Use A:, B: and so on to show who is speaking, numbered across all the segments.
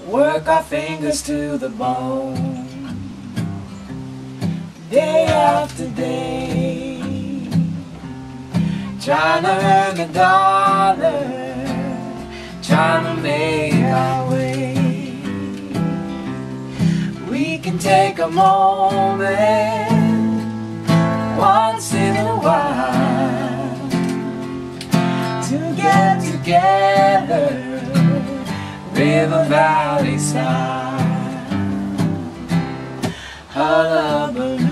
A: work our fingers to the bone, day after day, trying to earn a dollar, trying to make our way. We can take a moment once in a while to get together, River Valley style. Hullabaloo,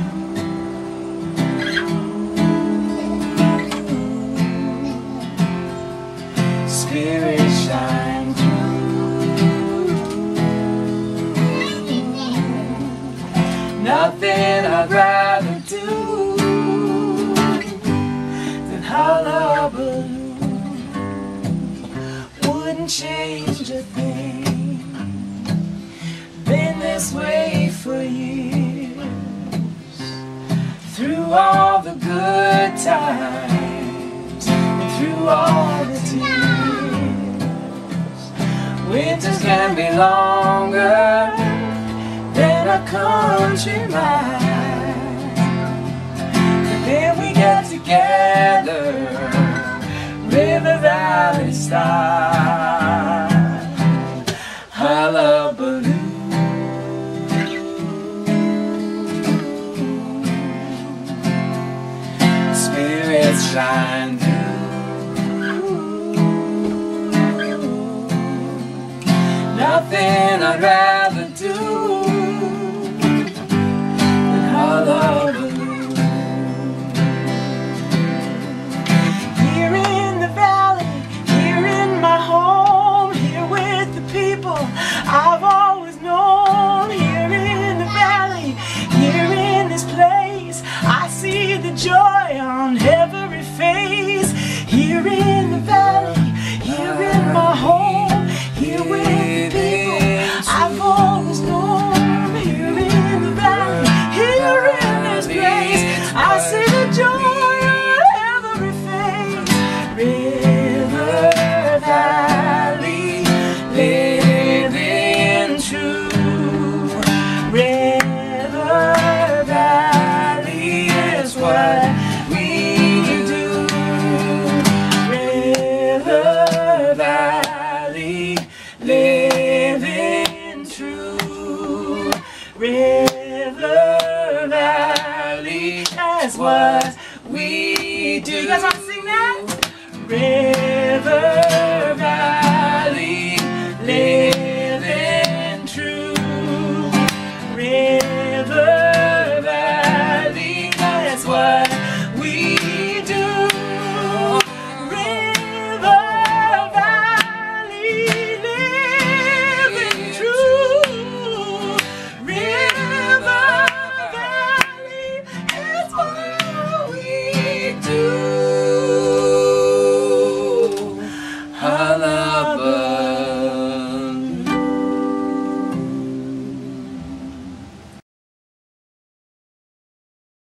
A: spirit shine through. Nothing I'd rather do than hullabaloo. Wouldn't change a thing. Been this way for years, through all the good times and through all the tears. Winters can be longer than a country mile, but then we get together, River Valley style. Hullabaloo, spirits shine through. Nothing I'd rather do